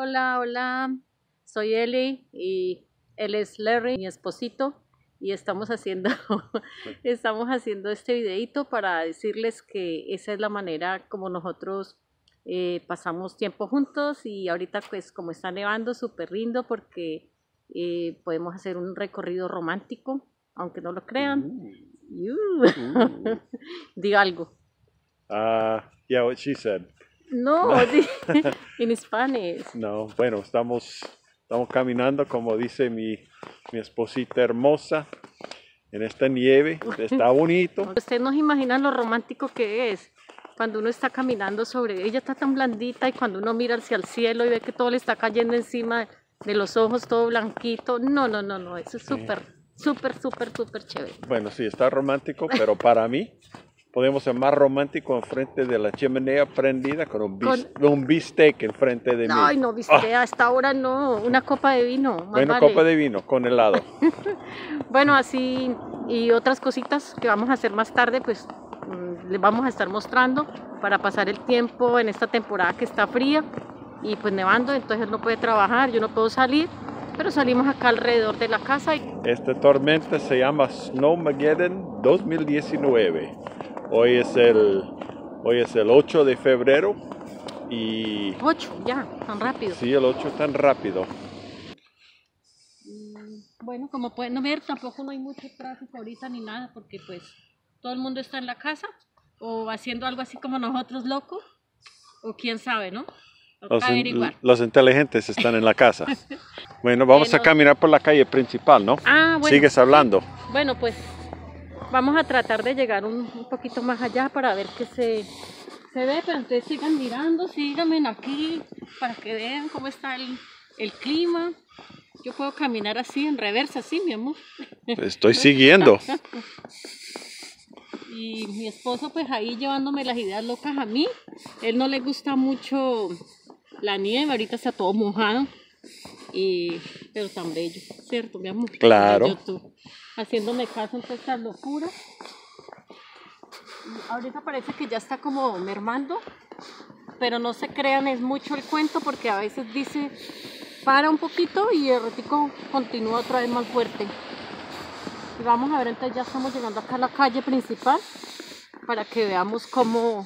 Hola, hola, soy Eli y él es Larry, mi esposito, y estamos haciendo, estamos haciendo este videito para decirles que esa es la manera como nosotros pasamos tiempo juntos. Y ahorita pues como está nevando súper lindo porque podemos hacer un recorrido romántico, aunque no lo crean. Diga algo. Yeah, what she said. No, en Spanish. No, bueno, estamos caminando, como dice mi esposita hermosa, en esta nieve. Está bonito. Ustedes no se imaginan lo romántico que es cuando uno está caminando sobre ella, está tan blandita, y cuando uno mira hacia el cielo y ve que todo le está cayendo encima de los ojos, todo blanquito. No, eso es súper chévere. Bueno, sí, está romántico, pero para mí podemos ser más romántico enfrente de la chimenea prendida con un bistec enfrente de mí. Ay, no, bistec, a esta hora no, una copa de vino. Bueno, vale. Copa de vino con helado. Bueno, así y otras cositas que vamos a hacer más tarde, pues les vamos a estar mostrando para pasar el tiempo en esta temporada que está fría y pues nevando, entonces no puede trabajar, yo no puedo salir, pero salimos acá alrededor de la casa. Esta tormenta se llama Snowmageddon 2019. Hoy es el 8 de febrero y... 8, ya, tan rápido. Sí, el 8 tan rápido. Bueno, como pueden ver, tampoco no hay mucho tráfico ahorita ni nada, porque pues todo el mundo está en la casa o haciendo algo así como nosotros, locos, o quién sabe, ¿no? Los inteligentes están en la casa. Bueno, vamos a caminar por la calle principal, ¿no? Bueno. Sigues hablando. Bueno, pues vamos a tratar de llegar un poquito más allá para ver qué se ve, pero entonces sigan mirando, síganme aquí para que vean cómo está el clima. Yo puedo caminar así, en reversa, así, mi amor. Estoy siguiendo. Y mi esposo pues ahí llevándome las ideas locas a mí. Él no le gusta mucho la nieve, ahorita está todo mojado. Pero tan bello, ¿cierto, mi amor? Claro. Tú, haciéndome caso en todas estas locuras. Ahorita parece que ya está como mermando, pero no se crean, es mucho el cuento, porque a veces dice para un poquito y el ratico continúa otra vez más fuerte. Y vamos a ver, entonces ya estamos llegando acá a la calle principal para que veamos cómo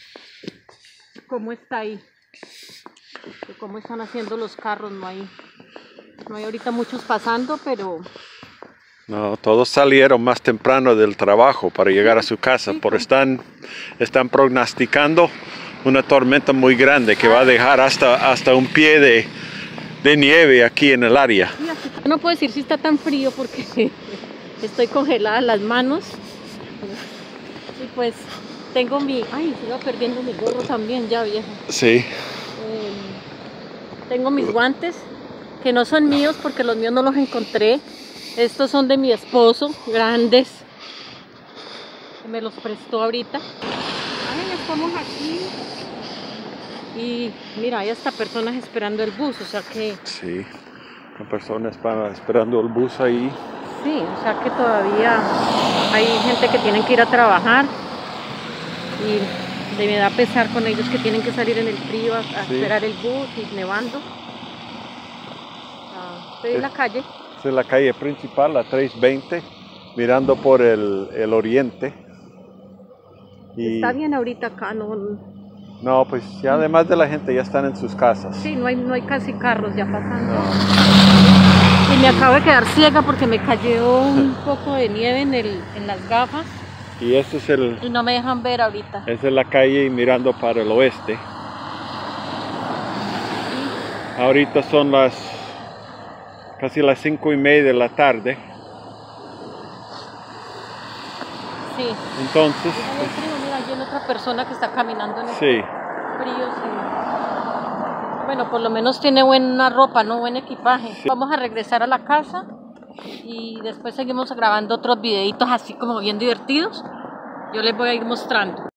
está ahí, cómo están haciendo los carros. No hay ahorita muchos pasando, pero... No, todos salieron más temprano del trabajo para llegar a su casa, porque están prognosticando una tormenta muy grande que va a dejar hasta un pie de nieve aquí en el área. No puedo decir si está tan frío porque estoy congelada las manos. Y pues tengo ay, se iba perdiendo mi gorro también ya, viejo. Sí. Tengo mis guantes, que no son míos porque los míos no los encontré. Estos son de mi esposo, grandes. Me los prestó ahorita. Ay, estamos aquí. Y mira, hay hasta personas esperando el bus, o sea que... Sí, una persona esperando el bus ahí. Sí, o sea que todavía hay gente que tiene que ir a trabajar. Y me da pesar con ellos que tienen que salir en el frío a esperar el bus y nevando. Estoy en la calle. Es en la calle principal, la 320, mirando por el oriente. Y... Está bien ahorita acá, No, pues ya además de la gente ya están en sus casas. Sí, no hay casi carros ya pasando. No. Y me acabo de quedar ciega porque me cayó un poco de nieve en las gafas. Y este es y no me dejan ver ahorita. Esa es la calle mirando para el oeste. Ahorita son casi las 5:30 de la tarde. Sí. Entonces... Mira, hay otra persona que está caminando en el frío. Sí. Bueno, por lo menos tiene buena ropa, ¿no? Buen equipaje. Sí. Vamos a regresar a la casa y después seguimos grabando otros videitos así como bien divertidos. Yo les voy a ir mostrando.